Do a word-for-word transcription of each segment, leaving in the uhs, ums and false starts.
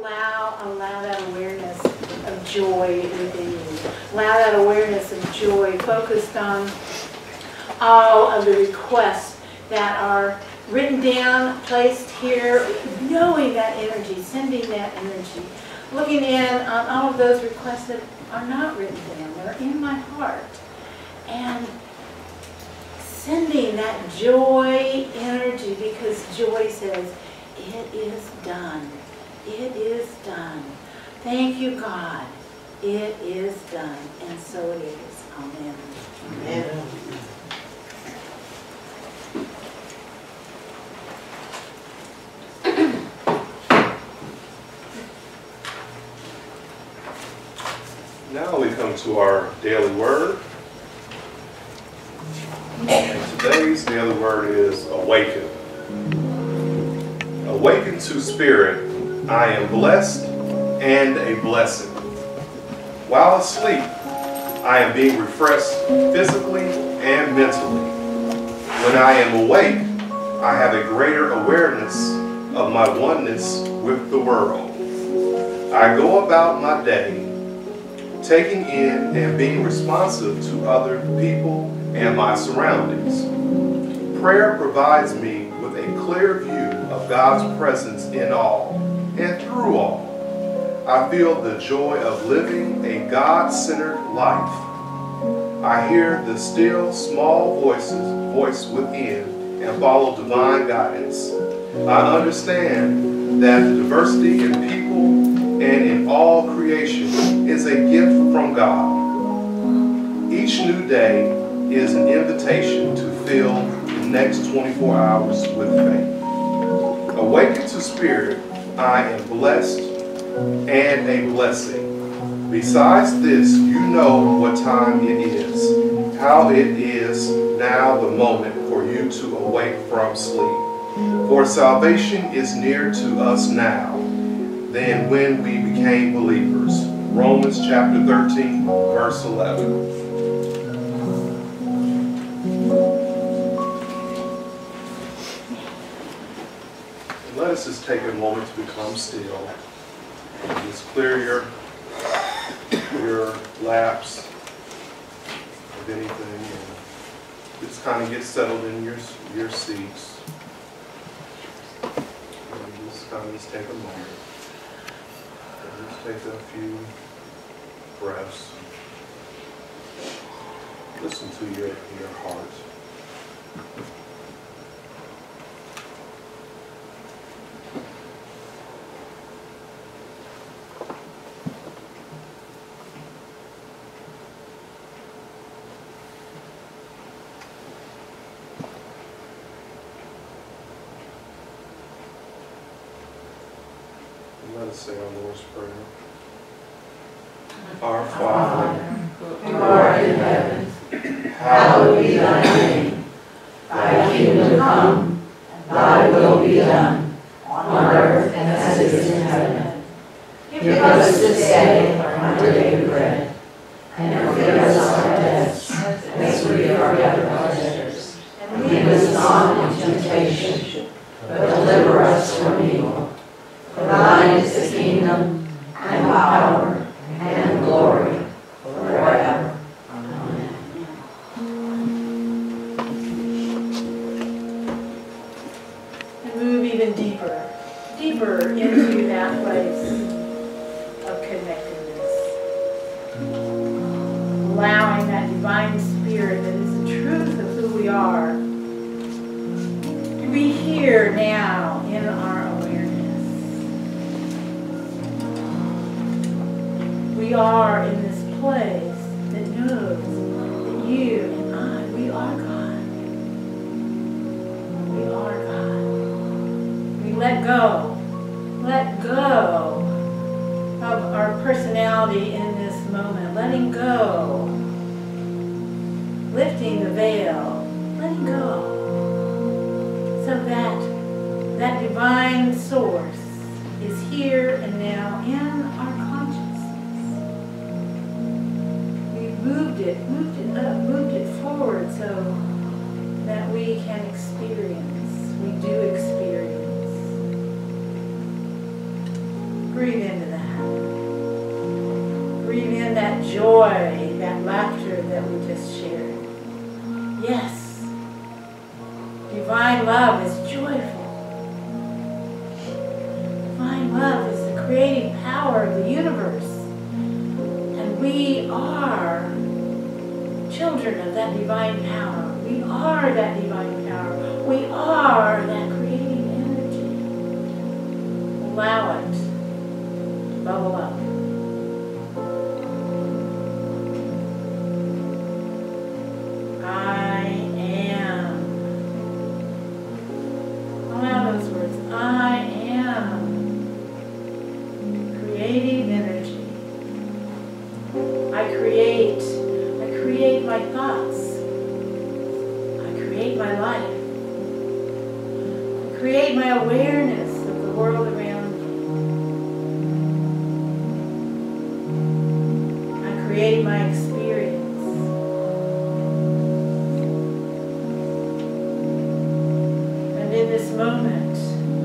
allow, allow that awareness of joy within you. Allow that awareness of joy focused on all of the requests that are written down, placed here, knowing that energy, sending that energy, looking in on all of those requests that are not written down, they're in my heart, and sending that joy energy, because joy says, it is done. It is done. Thank you, God. It is done. And so it is. Amen. Amen. Now we come to our daily word. And today's daily word is awaken. Awaken to spirit, I am blessed and a blessing. While asleep, I am being refreshed physically and mentally. When I am awake, I have a greater awareness of my oneness with the world. I go about my day taking in and being responsive to other people and my surroundings. Prayer provides me with a clear view of God's presence in all and through all. I feel the joy of living a God-centered life. I hear the still small voices, voice within and follow divine guidance. I understand that the diversity in people and in all creation is a gift from God. Each new day is an invitation to fill the next twenty-four hours with faith. Awaken to spirit, I am blessed and a blessing. Besides this, you know what time it is, how it is now the moment for you to awake from sleep. For salvation is near to us now than when we became believers. Romans chapter thirteen, verse eleven. Let us just take a moment to become still. Just clear your, your laps of anything and just kind of get settled in your, your seats. And just kind of just take a moment. And just take a few breaths. Listen to your, your heart. Let us say our Lord's Prayer. Our Father, who art in heaven, hallowed be thy name. Thy kingdom come, thy will be done, on earth as it is in heaven. Give us this day our daily bread, and forgive us our debts, as we forgive our debtors. And lead us not into temptation, but deliver us from evil. For thine is the kingdom, and power, and glory, forever. Amen. And move even deeper, deeper into that place of connectedness. Allowing that divine spirit that is the truth of who we are to be here now in our awareness. We are in this place that knows that you and I, we are God. We are God. We let go. Let go of our personality in this moment. Letting go. Lifting the veil. Letting go. So that that divine source is here and now in our consciousness. Moved it, moved it up, moved it forward so that we can experience, we do experience. Breathe joy, that laughter that we just shared. Yes, divine love is joyful. Divine love is the creating power of the universe. And we are children of that divine power. We are that divine power. We are that creating energy. Allow it to bubble up. I am. Allow those words. I am creating energy. I create. I create my thoughts. I create my life. I create my awareness of the world around me. I create my experience. And in this moment,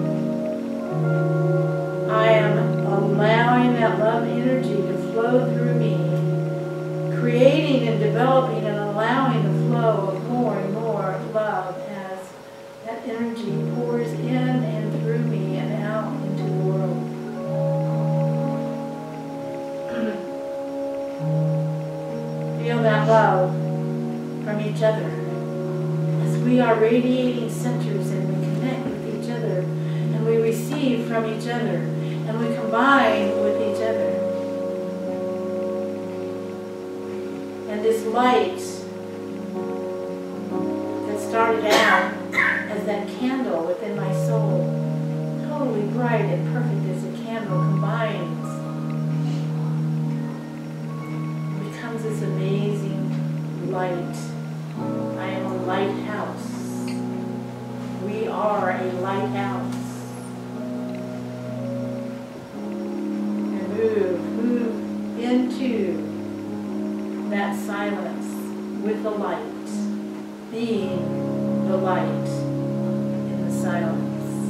I am allowing that love energy to flow through me, creating and developing and allowing the flow of more and more love as that energy pours in and through me and out into the world. Feel that love from each other as we are radiating centers and we connect with each other and we receive from each other and we combine with each other. And this light that started out as that candle within my soul, totally bright and perfect as a candle, combines, becomes this amazing light. I am a lighthouse. We are a lighthouse. And move, move into that silence with the light, being the light in the silence.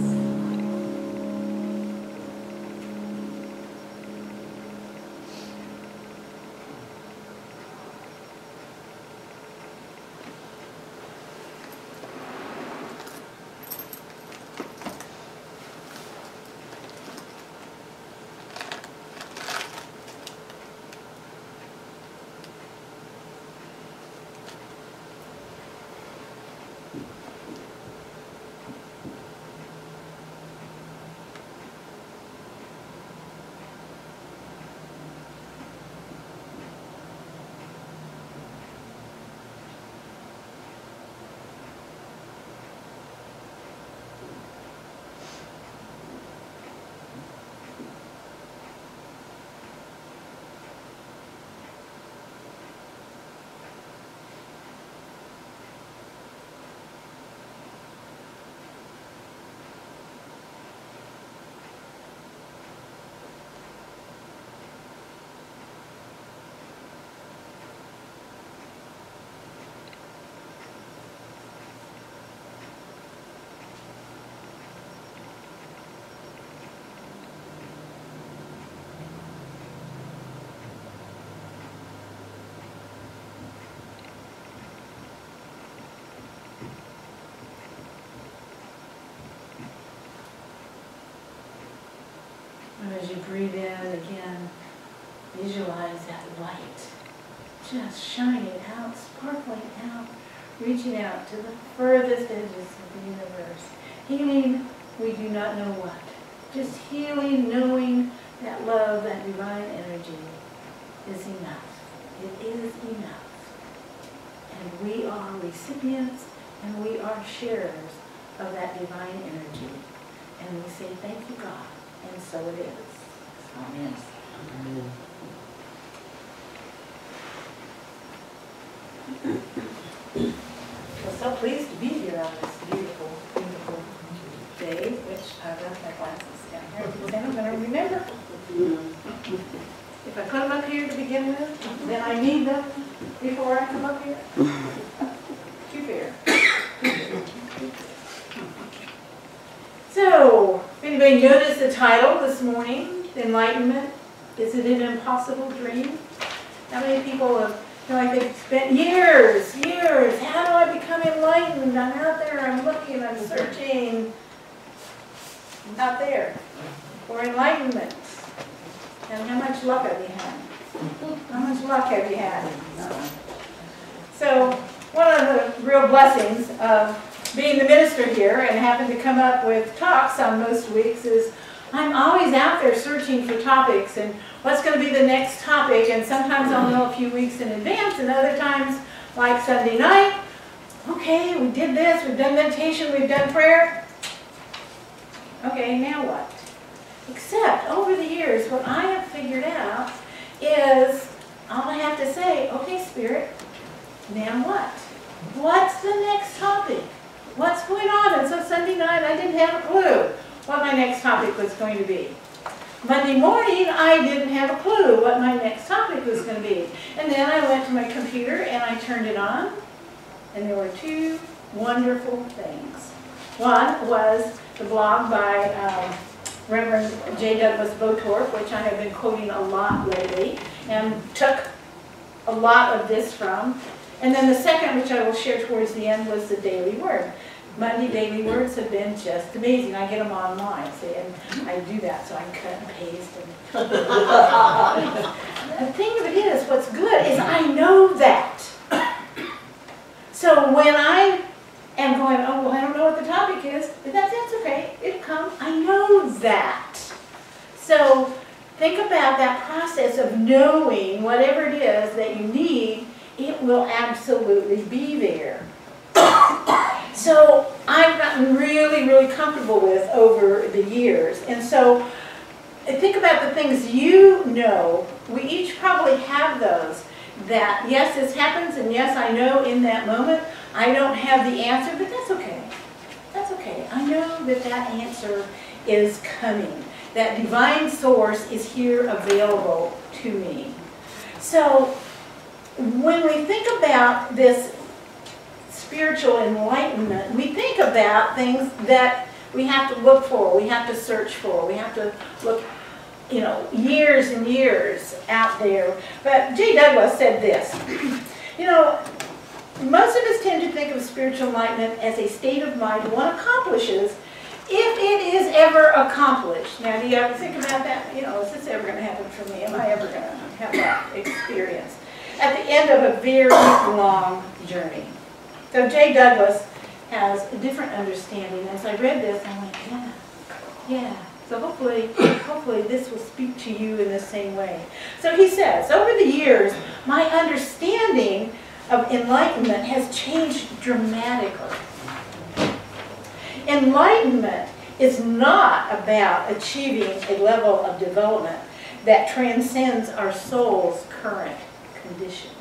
And as you breathe in again, visualize that light just shining out, sparkling out, reaching out to the furthest edges of the universe. Healing, we do not know what. Just healing, knowing that love, that divine energy is enough. It is enough. And we are recipients and we are sharers of that divine energy. And we say, thank you, God. And so it is. Amen. Amen. I'm so pleased to be here on this beautiful, beautiful day, which I left my glasses down here. Then I'm going to remember. If I put them up here to begin with, then I need them before I come up here. Too fair. So, if anybody noticed the title this morning, Enlightenment, is it an impossible dream? How many people have, you know, like they've spent years, years, how do I become enlightened? I'm out there, I'm looking, I'm searching. Out there for enlightenment. And how much luck have you had? How much luck have you had? So one of the real blessings of being the minister here and having to come up with talks on most weeks is I'm always out there searching for topics and what's going to be the next topic, and sometimes I'll know a few weeks in advance, and other times, like Sunday night, okay, we did this, we've done meditation, we've done prayer. Okay, now what? Except, over the years, what I have figured out is, all I have to say, okay, Spirit, now what? What's the next topic? What's going on? And so Sunday night, I didn't have a clue what my next topic was going to be. Monday morning, I didn't have a clue what my next topic was going to be. And then I went to my computer and I turned it on, and there were two wonderful things. One was the blog by um, Reverend J. Douglas Botorp, which I have been quoting a lot lately, and took a lot of this from. And then the second, which I will share towards the end, was the Daily Word. Monday Daily Words have been just amazing. I get them online, see, and I do that, so I cut and paste. And the thing of it is, what's good is I know that. So when I am going, oh, well, I don't know what the topic is, but that, that's okay. It'll come. I know that. So think about that process of knowing whatever it is that you need, it will absolutely be there. So I've gotten really, really comfortable with over the years. And so think about the things you know. We each probably have those that, yes, this happens, and yes, I know in that moment I don't have the answer, but that's okay. That's okay. I know that that answer is coming. That divine source is here available to me. So when we think about this spiritual enlightenment, we think about things that we have to look for, we have to search for, we have to look, you know, years and years out there. But J. Douglas said this, you know, most of us tend to think of spiritual enlightenment as a state of mind one accomplishes if it is ever accomplished. Now, do you ever think about that? You know, is this ever going to happen for me? Am I ever going to have that experience? At the end of a very long journey. So J. Douglas has a different understanding. As I read this, I went, yeah, yeah. So hopefully, hopefully this will speak to you in the same way. So he says, over the years, my understanding of enlightenment has changed dramatically. Enlightenment is not about achieving a level of development that transcends our soul's current condition.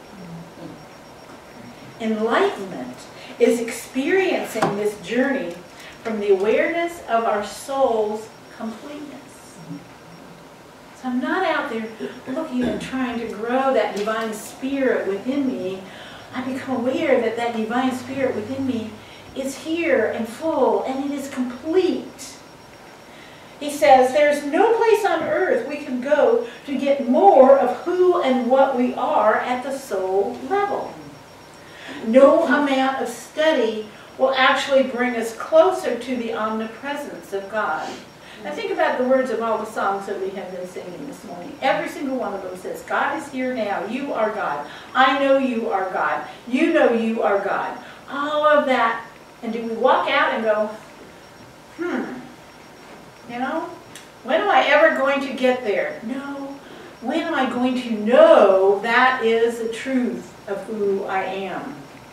Enlightenment is experiencing this journey from the awareness of our soul's completeness. So I'm not out there looking and trying to grow that divine spirit within me. I become aware that that divine spirit within me is here and full, and it is complete. He says, there's no place on earth we can go to get more of who and what we are at the soul level. No amount of study will actually bring us closer to the omnipresence of God. Now think about the words of all the songs that we have been singing this morning. Every single one of them says, God is here now. You are God. I know you are God. You know you are God. All of that. And do we walk out and go, hmm, you know, when am I ever going to get there? No. When am I going to know that is the truth of who I am?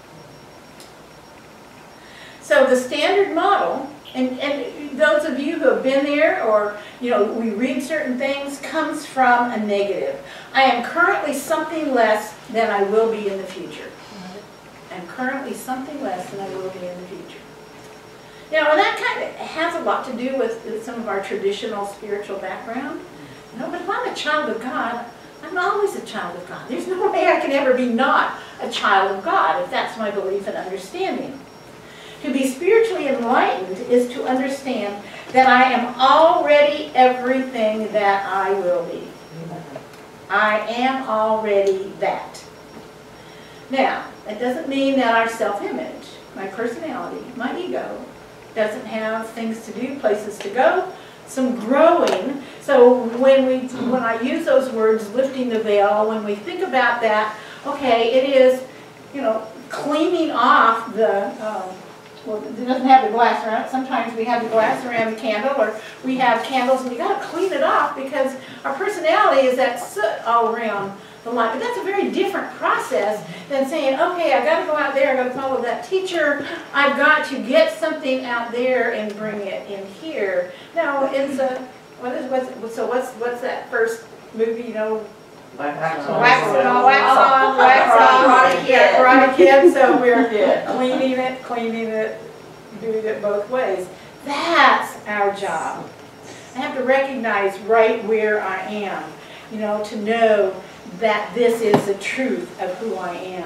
So the standard model, and, and those of you who have been there, or, you know, we read certain things, comes from a negative. I am currently something less than I will be in the future. I'm currently something less than I will be in the future. Now, and that kind of has a lot to do with, with some of our traditional spiritual background. You know, but if I'm a child of God, I'm always a child of God. There's no way I can ever be not a child of God, if that's my belief and understanding. To be spiritually enlightened is to understand that I am already everything that I will be. I am already that. Now, that doesn't mean that our self-image, my personality, my ego, doesn't have things to do, places to go, some growing. So when we, when I use those words, lifting the veil, when we think about that, okay, it is, you know, cleaning off the, um, well, it doesn't have the glass around it. Sometimes we have the glass around the candle, or we have candles, and you got to clean it off because our personality is that soot all around the light. But that's a very different process than saying, okay, I got to go out there, I got to follow that teacher, I've got to get something out there and bring it in here. No, it's a, what is, what's, so what's, what's that first movie, you know? Wax on, wax on, wax on, wax on. Yeah, Karate Kid. So we're cleaning it, cleaning it, doing it both ways. That's our job. I have to recognize right where I am, you know, to know that this is the truth of who I am.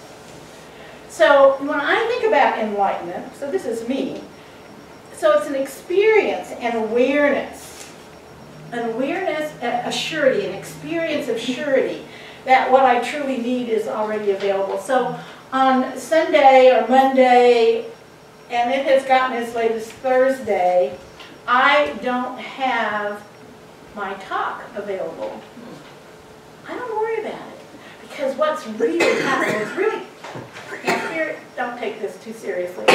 So when I think about enlightenment, so this is me, so it's an experience and awareness. An awareness, a surety, an experience of surety that what I truly need is already available. So on Sunday or Monday, and it has gotten as late as Thursday, I don't have my talk available. I don't worry about it because what's really happening is really, now here, don't take this too seriously.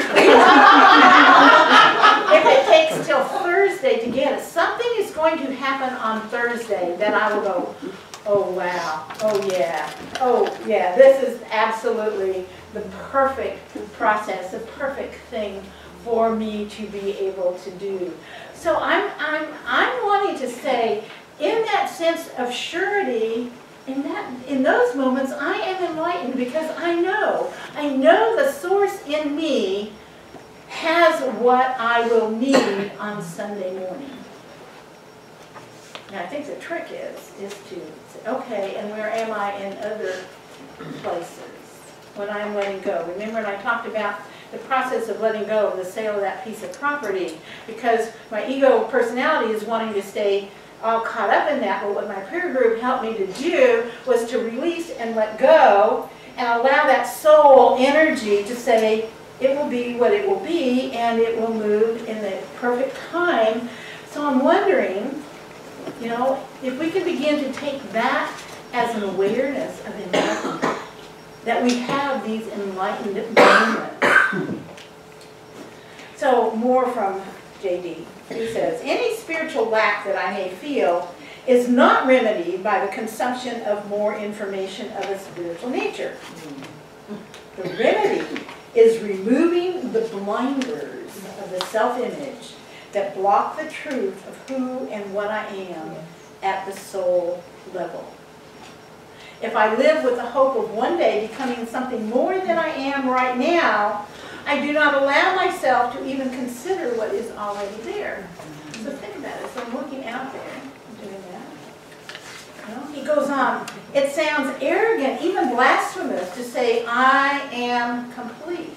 If it takes till Thursday to get it, something is going to happen on Thursday that I will go, oh wow, oh yeah, oh yeah, this is absolutely the perfect process, the perfect thing for me to be able to do. So I'm, I'm, I'm wanting to say, in that sense of surety, in that, in those moments, I am enlightened because I know, I know the source in me has what I will need on Sunday morning. Now I think the trick is, is to say, okay, and where am I in other places when I'm letting go? Remember when I talked about the process of letting go of the sale of that piece of property, because my ego personality is wanting to stay all caught up in that, but what my prayer group helped me to do was to release and let go and allow that soul energy to say, it will be what it will be, and it will move in the perfect time. So I'm wondering, you know, if we can begin to take that as an awareness of enlightenment, that we have these enlightened moments. So more from J D. He says, any spiritual lack that I may feel is not remedied by the consumption of more information of a spiritual nature. The remedy is removing the blinders of the self-image that block the truth of who and what I am at the soul level. If I live with the hope of one day becoming something more than I am right now, I do not allow myself to even consider what is already there. So think about it. So I'm looking out there and doing that. You know, he goes on, it sounds arrogant, even blasphemous, to say, I am complete.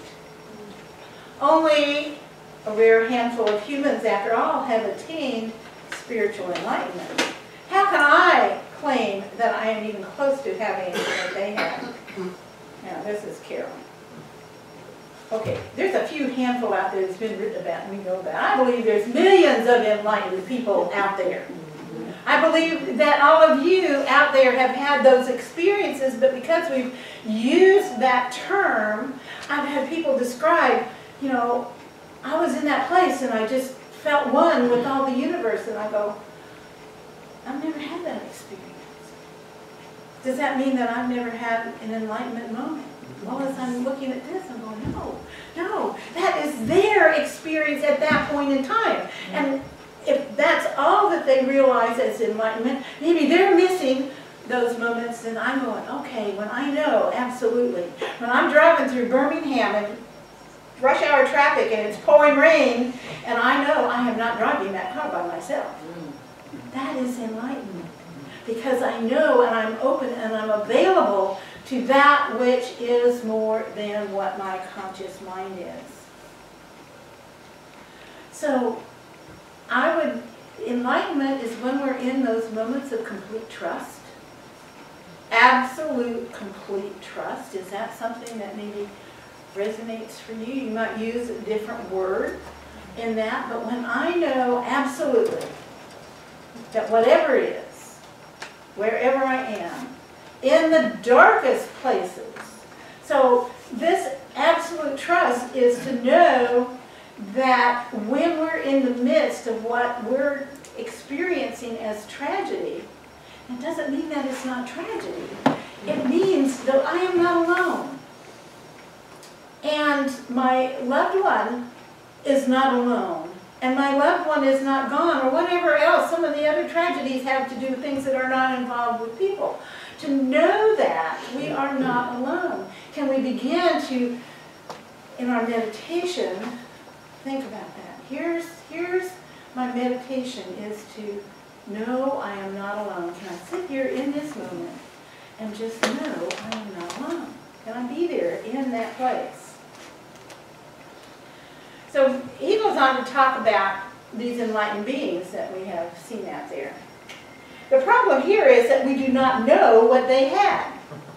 Only a rare handful of humans, after all, have attained spiritual enlightenment. How can I claim that I am even close to having what they have? Now, this is Carol. Okay, there's a few handful out there that's been written about and we know about. I believe there's millions of enlightened people out there. I believe that all of you out there have had those experiences, but because we've used that term, I've had people describe, you know, I was in that place and I just felt one with all the universe, and I go, I've never had that experience. Does that mean that I've never had an enlightenment moment? Well, as I'm looking at this, I'm going, no, no, that is their experience at that point in time. And if that's all that they realize as enlightenment, maybe they're missing those moments, and I'm going, okay, when I know, absolutely. When I'm driving through Birmingham and rush hour traffic and it's pouring rain, and I know I am not driving that car by myself. That is enlightenment. Because I know and I'm open and I'm available to that which is more than what my conscious mind is. So I would, enlightenment is when we're in those moments of complete trust, absolute, complete trust. Is that something that maybe resonates for you? You might use a different word in that, but when I know absolutely that whatever it is, wherever I am, in the darkest places, so this absolute trust is to know that when we're in the midst of what we're experiencing as tragedy, it doesn't mean that it's not tragedy. It means that I am not alone. And my loved one is not alone. And my loved one is not gone, or whatever else. Some of the other tragedies have to do with things that are not involved with people. To know that we are not alone. Can we begin to, in our meditation, think about that? Here's, here's my meditation is to know I am not alone. Can I sit here in this moment and just know I am not alone? Can I be there in that place? So he goes on to talk about these enlightened beings that we have seen out there. The problem here is that we do not know what they had.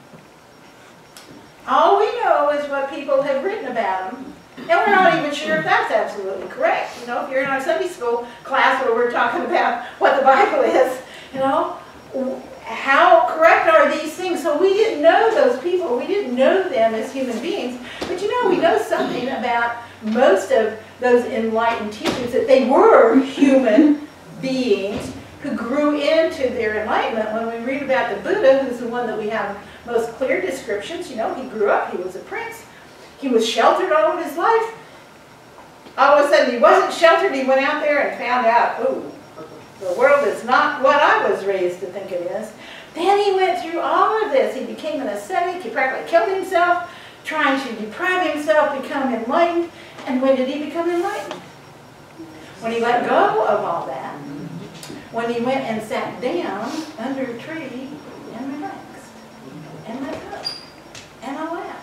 All we know is what people have written about them, and we're not even sure if that's absolutely correct. You know, if you're in our Sunday school class where we're talking about what the Bible is, you know, how correct are these things? So we didn't know those people. We didn't know them as human beings. But you know, we know something about most of those enlightened teachers, that they were human beings who grew into their enlightenment. When we read about the Buddha, who's the one that we have most clear descriptions, you know, he grew up, he was a prince. He was sheltered all of his life. All of a sudden he wasn't sheltered, he went out there and found out, oh, the world is not what I was raised to think it is. Then he went through all of this. He became an ascetic, he practically killed himself, trying to deprive himself, become enlightened. And when did he become enlightened? When he let go of all that. When he went and sat down under a tree and relaxed and let go and allowed.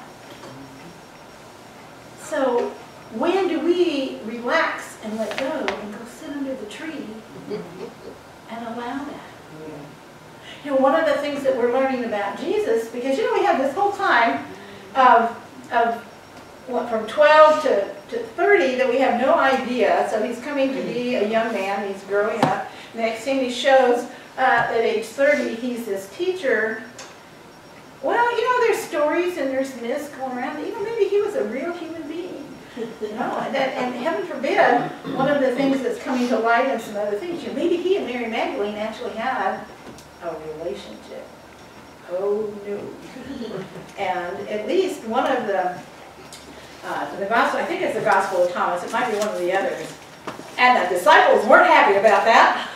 So when do we relax and let go and go sit under the tree and allow that? You know, one of the things that we're learning about Jesus, because you know we have this whole time of, of what, from twelve to, to thirty that we have no idea. So he's coming to be a young man, he's growing up. Next thing he shows uh, at age thirty, he's this teacher. Well, you know, there's stories and there's myths going around. You know, maybe he was a real human being. You know, and, that, and heaven forbid, one of the things that's coming to light and some other things, you know, maybe he and Mary Magdalene actually had a relationship. Oh no. And at least one of the, uh, the gospel, I think it's the Gospel of Thomas, it might be one of the others. And the disciples weren't happy about that.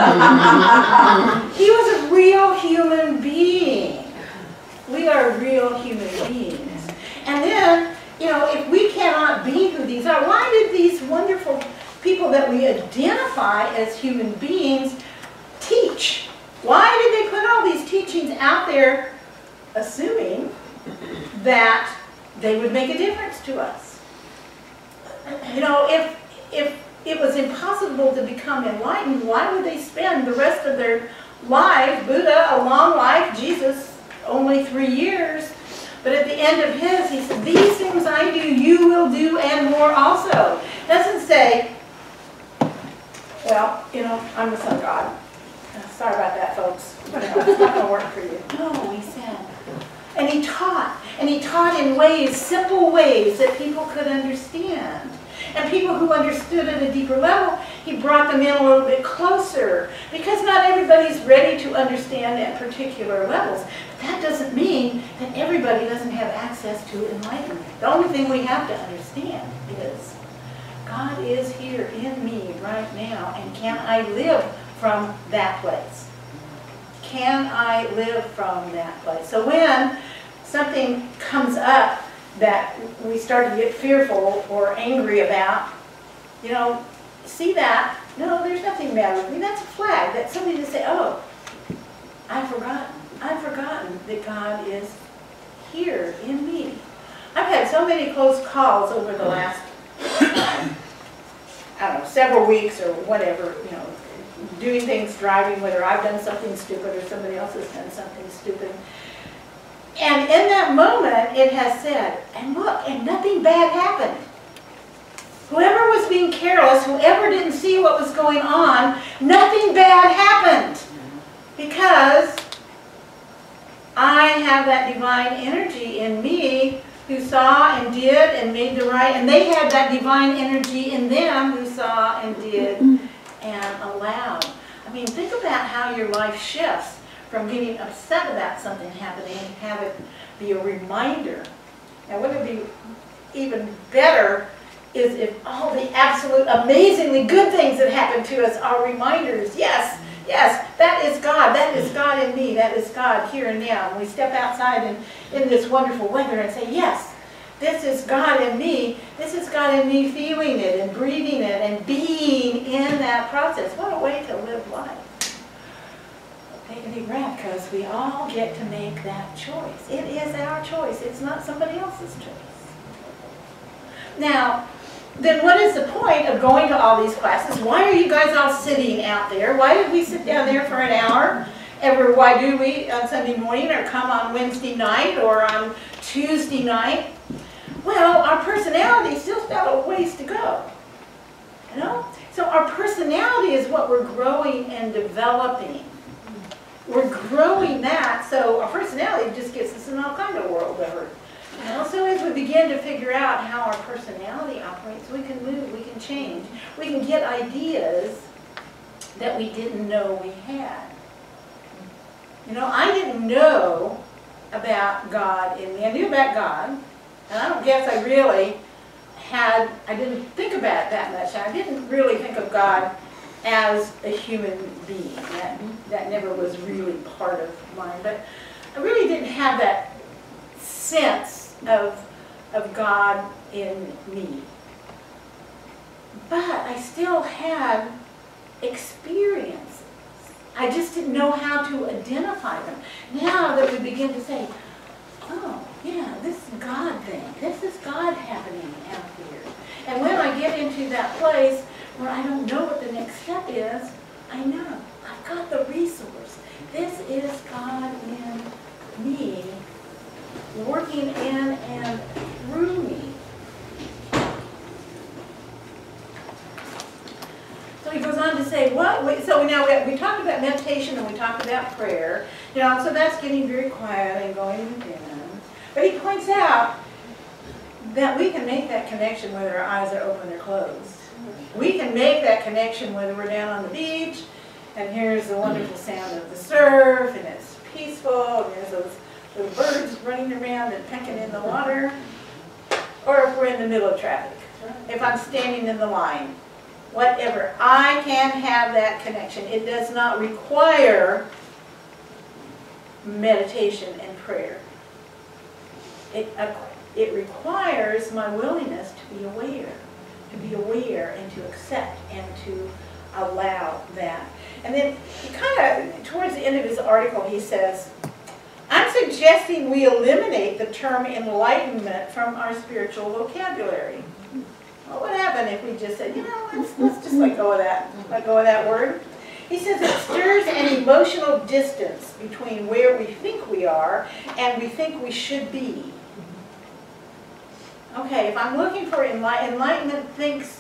He was a real human being. We are real human beings. And then, you know, if we cannot be who these are, why did these wonderful people that we identify as human beings teach? Why did they put all these teachings out there assuming that they would make a difference to us? You know, if, if it was impossible to become enlightened, why would they spend the rest of their life, Buddha, a long life, Jesus, only three years, but at the end of his, he said, these things I do, you will do and more also. It doesn't say, well, you know, I'm the son of God. Sorry about that, folks. But it's not going to work for you. No, he said. And he taught. And he taught in ways, simple ways that people could understand. And people who understood at a deeper level, he brought them in a little bit closer. Because not everybody's ready to understand at particular levels. But that doesn't mean that everybody doesn't have access to enlightenment. The only thing we have to understand is God is here in me right now. And can I live from that place? Can I live from that place? So when something comes up that we start to get fearful or angry about, you know, see that, no, there's nothing the matter with me. That's a flag. That's something to say, oh, I've forgotten. I've forgotten that God is here in me. I've had so many close calls over the last, um, I don't know, several weeks or whatever, you know, doing things, driving, whether I've done something stupid or somebody else has done something stupid. And in that moment, it has said, and look, and nothing bad happened. Whoever was being careless, whoever didn't see what was going on, nothing bad happened. Because I have that divine energy in me who saw and did and made the right, and they had that divine energy in them who saw and did and allowed. I mean, think about how your life shifts from getting upset about something happening and have it be a reminder. And wouldn't it be even better is if all the absolute amazingly good things that happen to us are reminders. Yes, yes, that is God. That is God in me. That is God here and now. And we step outside in, in this wonderful weather and say, yes, this is God in me. This is God in me feeling it and breathing it and being in that process. What a way to live life. Take a deep breath, because we all get to make that choice. It is our choice. It's not somebody else's choice. Now, then what is the point of going to all these classes? Why are you guys all sitting out there? Why did we sit down there for an hour? Ever, why do we on Sunday morning, or come on Wednesday night, or on Tuesday night? Well, our personality still's got a ways to go. You know? So our personality is what we're growing and developing. We're growing that, so our personality just gets us in all kind of world over. You know, so as we begin to figure out how our personality operates, we can move, we can change, we can get ideas that we didn't know we had. You know, I didn't know about God in me. I knew about God, and I don't guess I really had, I didn't think about it that much. I didn't really think of God as a human being. That, that never was really part of mine. But I really didn't have that sense of, of God in me. But I still had experiences. I just didn't know how to identify them. Now that we begin to say, oh, yeah, this is God thing. This is God happening out here. And when I get into that place where I don't know what the next step is, I know. I've got the resource. This is God in me, working in and through me. So he goes on to say, what? We, so now we, we talked about meditation and we talked about prayer. You know, so that's getting very quiet and going within. But he points out that we can make that connection whether our eyes are open or closed. We can make that connection whether we're down on the beach and here's the wonderful sound of the surf and it's peaceful and there's those little birds running around and pecking in the water, or if we're in the middle of traffic, if I'm standing in the line, whatever. I can have that connection. It does not require meditation and prayer. It, it requires my willingness to be aware, to be aware and to accept and to allow that. And then he kind of, towards the end of his article, he says, I'm suggesting we eliminate the term enlightenment from our spiritual vocabulary. Well, what happened if we just said, you know, let's, let's just let go of that, let go of that word? He says it stirs an emotional distance between where we think we are and we think we should be. Okay, if I'm looking for enlightenment, enlightenment thinks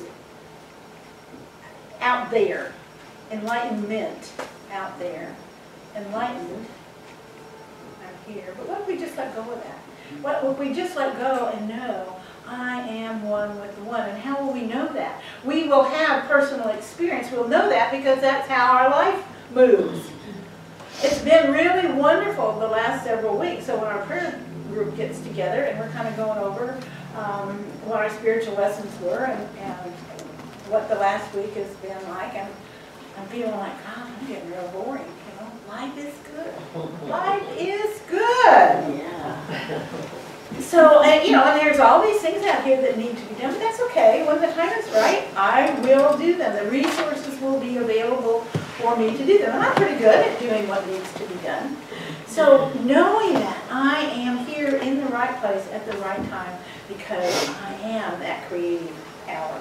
out there. Enlightenment out there. Enlightened out here. But what if we just let go of that? What if we just let go and know I am one with the one? And how will we know that? We will have personal experience. We'll know that because that's how our life moves. It's been really wonderful the last several weeks. So when our prayer group gets together and we're kind of going over um, what our spiritual lessons were and, and what the last week has been like, and I'm feeling like, God, I'm getting real boring. You know, life is good. Life is good. Yeah. So, and you know, and there's all these things out here that need to be done, but that's okay. When the time is right, I will do them. The resources will be available for me to do them. And I'm pretty good at doing what needs to be done. So, knowing that I am here in the right place at the right time because I am that creative power.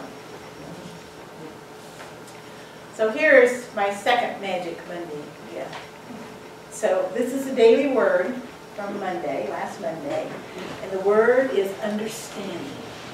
So here's my second Magic Monday gift. So this is a daily word. from Monday, last Monday, and the word is understanding.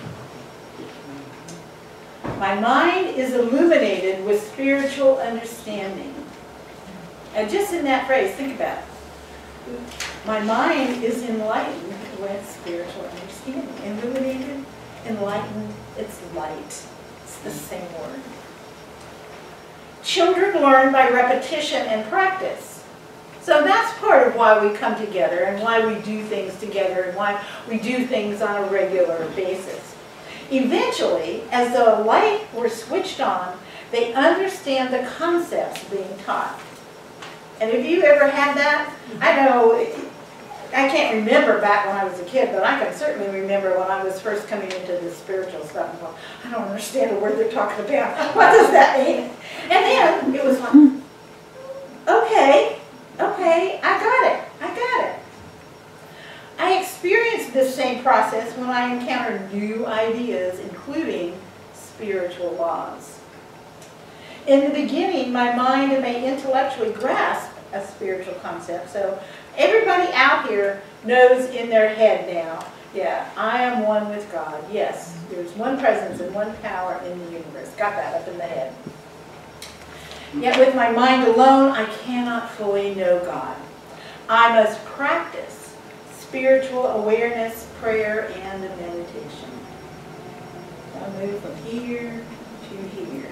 My mind is illuminated with spiritual understanding. And just in that phrase, think about it. My mind is enlightened with spiritual understanding. Illuminated, enlightened, it's light. It's the same word. Children learn by repetition and practice. So that's part of why we come together and why we do things together and why we do things on a regular basis. Eventually, as the light were switched on, they understand the concepts being taught. And have you ever had that? I know, I can't remember back when I was a kid, but I can certainly remember when I was first coming into this spiritual stuff. And go, I don't understand the word they're talking about. What does that mean? And then it was like, okay, okay, I got it, I got it. I experienced this same process when I encountered new ideas, including spiritual laws. In the beginning, my mind may intellectually grasp a spiritual concept. So everybody out here knows in their head now, yeah, I am one with God. Yes, there's one presence and one power in the universe. Got that up in the head. Yet with my mind alone, I cannot fully know God. I must practice spiritual awareness, prayer, and meditation. I'll move from here to here.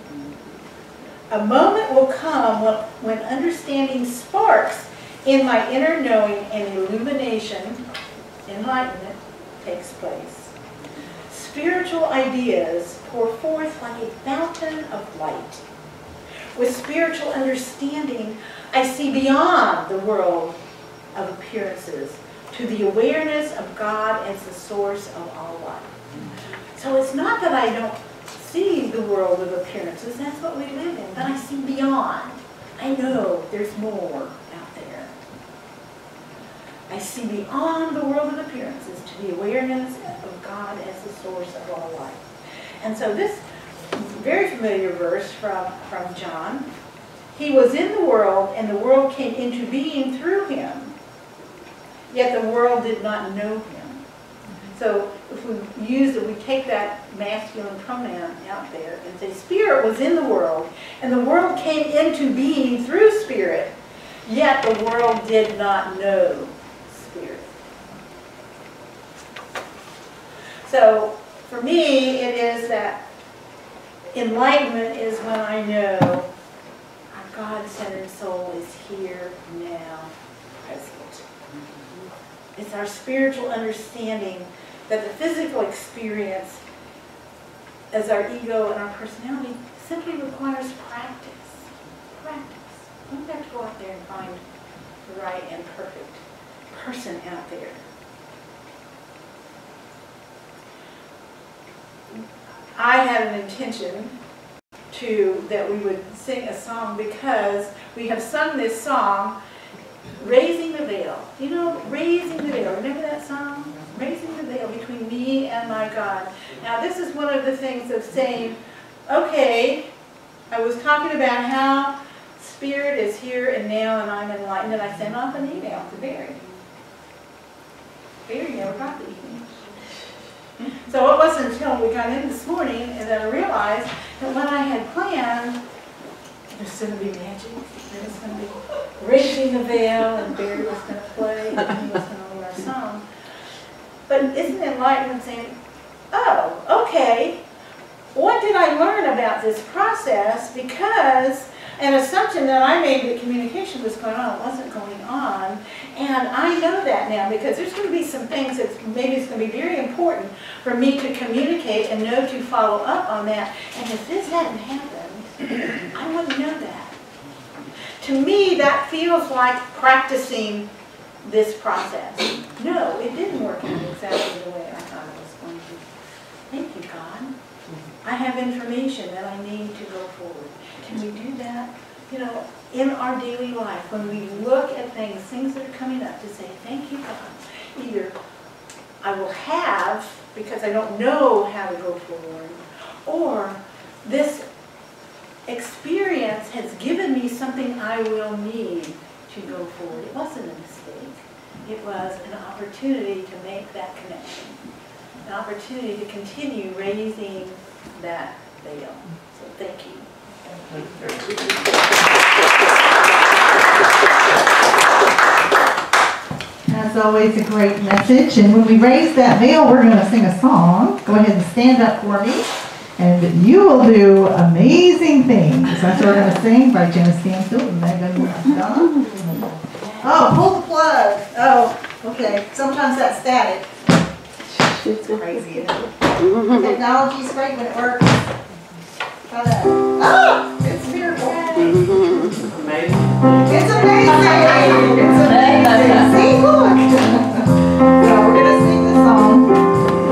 A moment will come when, when understanding sparks in my inner knowing and illumination, enlightenment, takes place. Spiritual ideas pour forth like a fountain of light. With spiritual understanding, I see beyond the world of appearances to the awareness of God as the source of all life. So it's not that I don't see the world of appearances, that's what we live in, but I see beyond. I know there's more out there. I see beyond the world of appearances to the awareness of God as the source of all life. And so this very familiar verse from, from John, he was in the world and the world came into being through him, yet the world did not know him. So if we use it, we take that masculine pronoun out there and say Spirit was in the world and the world came into being through Spirit, yet the world did not know Spirit. So for me, it is that enlightenment is when I know our God-centered soul is here now, present. It's our spiritual understanding that the physical experience as our ego and our personality simply requires practice. Practice. We don't have to go out there and find the right and perfect person out there. I had an intention to that we would sing a song because we have sung this song, Raising the Veil. You know, Raising the Veil. Remember that song? Raising the veil between me and my God. Now this is one of the things of saying, okay, I was talking about how Spirit is here and now and I'm enlightened, and I sent off an email to Barry. Barry never got the email. So it wasn't until we got in this morning and then I realized that what I had planned, there's going to be magic, there was going to be raising the veil, and Barry was going to play, and he was going to lead our song. But isn't enlightenment saying, oh, okay, what did I learn about this process? Because an assumption that I made that communication was going on wasn't going on. And I know that now because there's going to be some things that maybe it's going to be very important for me to communicate and know to follow up on that. And if this hadn't happened, I wouldn't know that. To me, that feels like practicing this process. No, it didn't work out exactly the way I thought it was going to. Thank you, God. I have information that I need to go forward. Can we do that? You know, in our daily life, when we look at things, things that are coming up, to say, thank you, God. Either I will have, because I don't know how to go forward, or this experience has given me something I will need to go forward. It wasn't a mistake. It was an opportunity to make that connection, an opportunity to continue raising that veil. So thank you. As always, a great message. And when we raise that veil, we're going to sing a song. Go ahead and stand up for me. And you will do amazing things. That's what we're going to sing by Jenna Stanfield and Megan McDonough. Oh, pull the plug. Oh, okay. Sometimes that's static. It's crazy, isn't it? Technology's great when it works. Try that. Oh, it's beautiful. Amazing. It's amazing. It's amazing. See, look. So we're going to sing this song.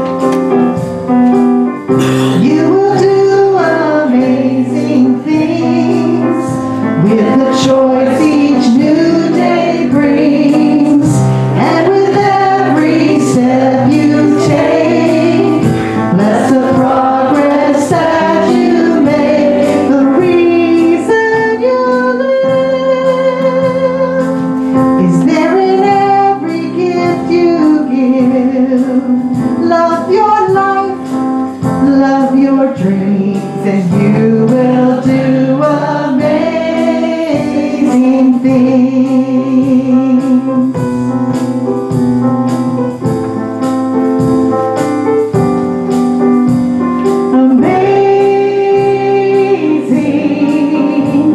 You will do amazing things with the choice each new day brings, and with every step you take, bless the progress that you make, the reason you live is there in every gift you give. Love your life, love your dreams, and you will do amazing things. Amazing,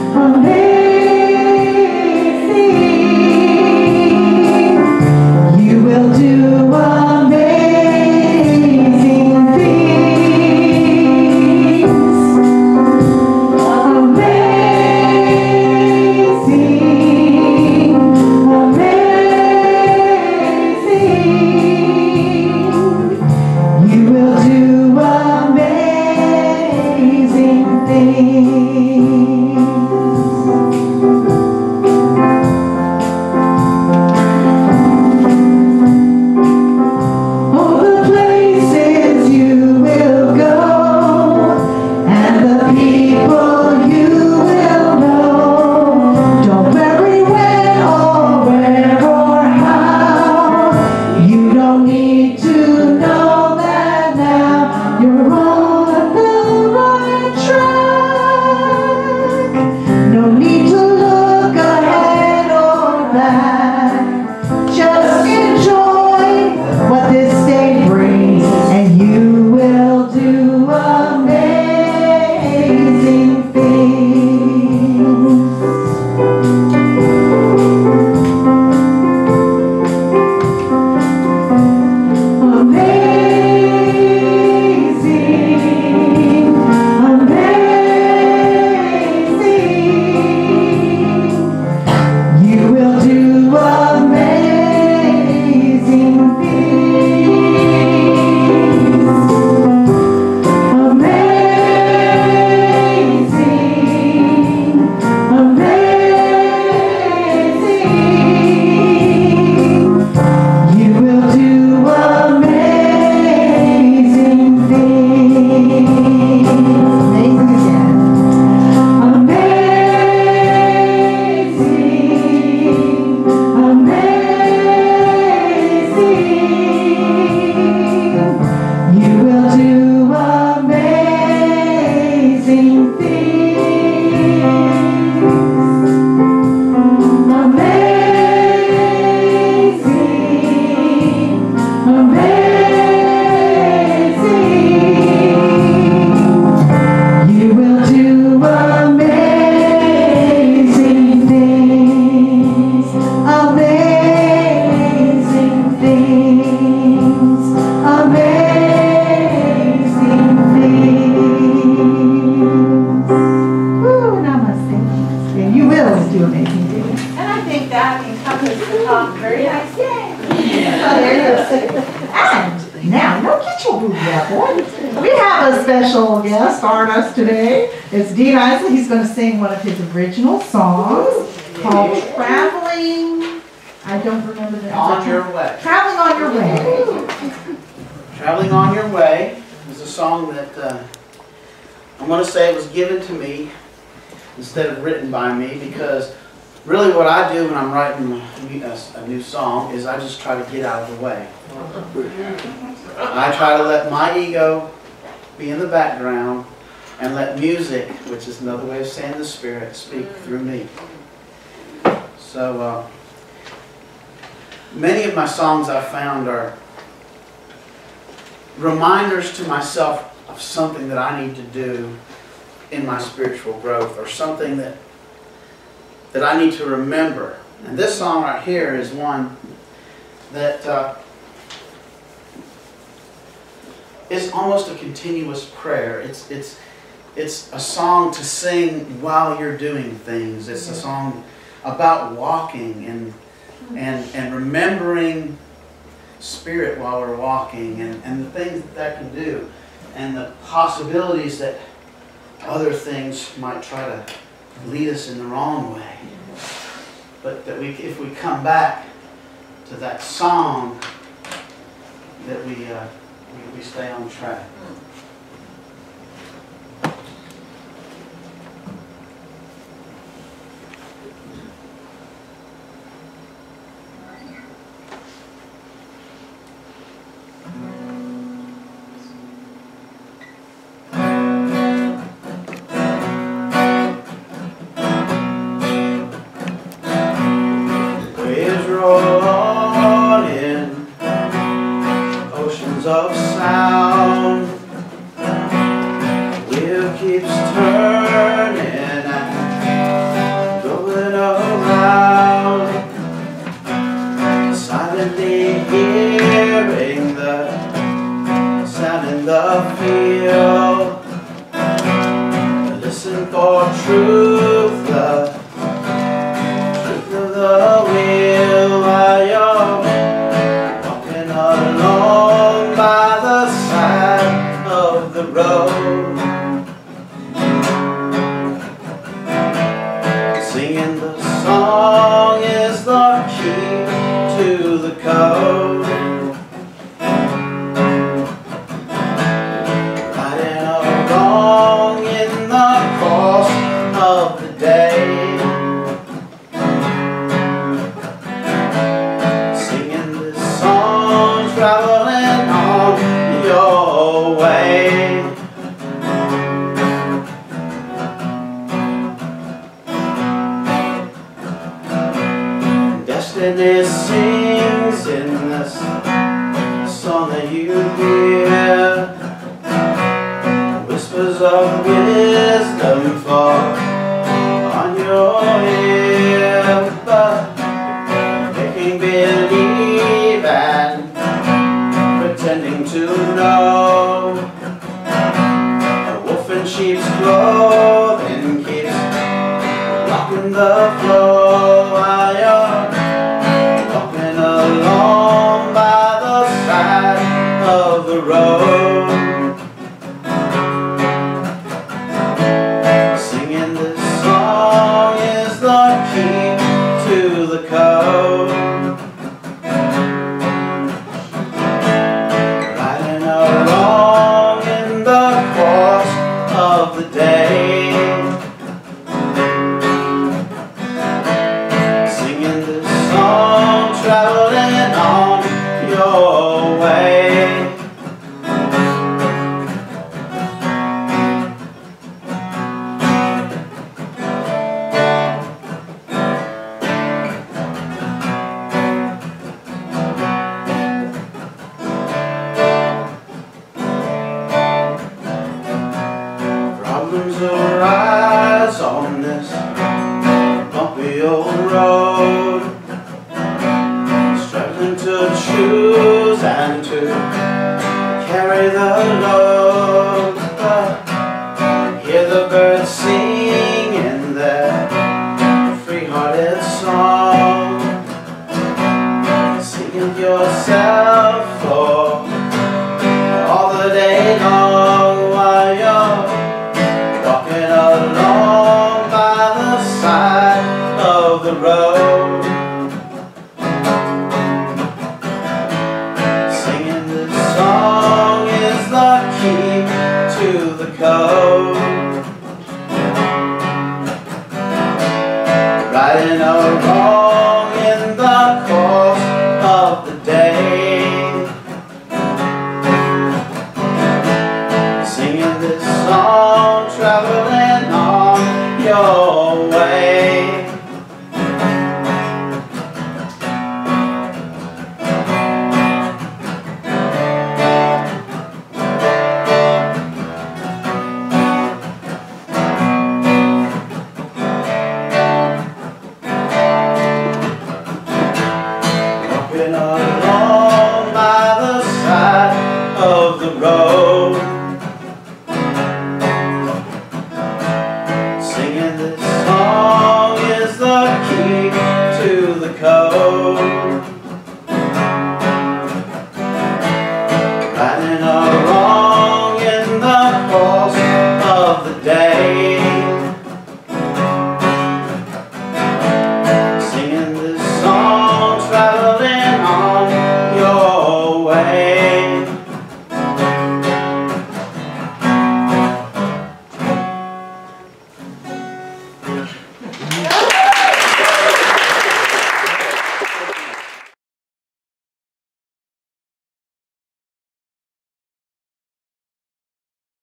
amazing. You will do amazing things. Amazing, amazing. You will do amazing things. Oh, the places you will go, and the people you will know. Don't worry when or where or how. You don't need to know that now. You're on the right track. No need to look ahead or back. Just enjoy what this day brings, and you will do amazing things. Amazing, amazing. You will do amazing things. Amazing, amazing. You will do amazing things. Amazing again. Amazing, amazing. You will do amazing things. Amazing, amazing. You will do amazing things. Amazing things. Amazing things. Woo, namaste. And you will do amazing things. And I think that encompasses the talk very nicely. Oh, there you go. And now, don't get your booty out, boy. We have a special guest artist today. It's Dean Isley. He's going to sing one of his original songs called Traveling. I don't remember the On Your Way. Traveling on Your Way. Traveling on Your Way is a song that uh, I'm going to say was given to me instead of written by me, because really what I do when I'm writing a, a new song is I just try to get out of the way. I try to let my ego be in the background and let music, which is another way of saying the Spirit, speak through me. So uh, many of my songs I've found are reminders to myself of something that I need to do in my spiritual growth, or something that that I need to remember. And this song right here is one that uh, is almost a continuous prayer. It's it's it's a song to sing while you're doing things. It's a song about walking and and and remembering Spirit while we're walking, and, and the things that that can do, and the possibilities that other things might try to lead us in the wrong way. But that we, if we come back to that song, that we, uh, we, we stay on track. Of sound, wheel keeps turning and going around, silently hearing the sound in the field. Listen for truth, the truth of the wheel while you're walking along by the side of the road, singing the song is the key to the code. Riding along in the course of the day, singing this song, traveling on your way. Destiny sings in this song that you hear, whispers of wisdom fall on your ear, but making believe and pretending to know. A wolf in sheep's clothing keeps rocking the floor while you're walking along by the side of the road, singing this song is the key to the code. Riding along in the course of the day, singing this song, traveling on your way. Problems arise on this bumpy old road, struggling to choose and to carry the load, but hear the birds singing their free-hearted song, singing yourself for all the day long while you're walking along by the side of the road, singing this song is the code.